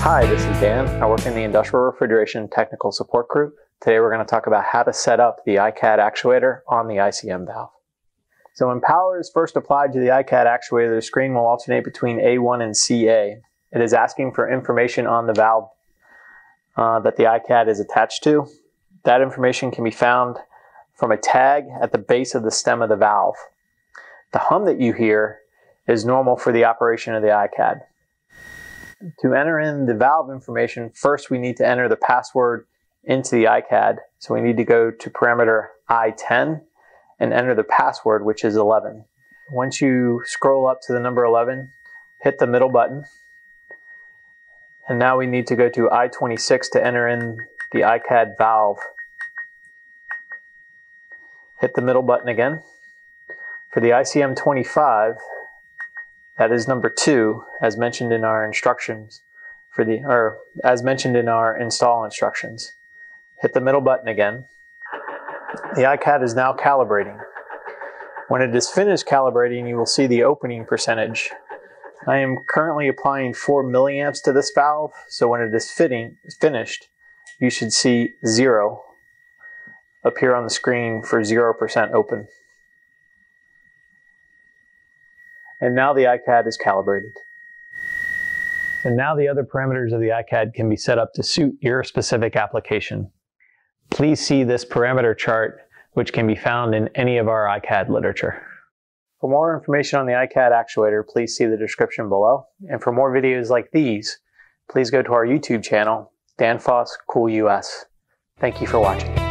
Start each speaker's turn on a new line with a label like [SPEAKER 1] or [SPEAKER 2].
[SPEAKER 1] Hi, this is Dan. I work in the Industrial Refrigeration Technical Support Group. Today we're going to talk about how to set up the ICAD actuator on the ICM valve. So when power is first applied to the ICAD actuator, the screen will alternate between A1 and CA. It is asking for information on the valve that the ICAD is attached to. That information can be found from a tag at the base of the stem of the valve. The hum that you hear is normal for the operation of the ICAD. To enter in the valve information, first we need to enter the password into the ICAD. So we need to go to parameter I10 and enter the password, which is 11. Once you scroll up to the number 11, hit the middle button. And now we need to go to I26 to enter in the ICAD valve. Hit the middle button again. For the ICM 25, that is number 2, as mentioned in our instructions as mentioned in our install instructions. Hit the middle button again. The ICAD is now calibrating. When it is finished calibrating, you will see the opening percentage. I am currently applying 4 milliamps to this valve, so when it is finished, you should see 0 appear on the screen for 0% open. And now the ICAD is calibrated. And now the other parameters of the ICAD can be set up to suit your specific application. Please see this parameter chart, which can be found in any of our ICAD literature. For more information on the ICAD actuator, please see the description below. And for more videos like these, please go to our YouTube channel, Danfoss Cool US. Thank you for watching.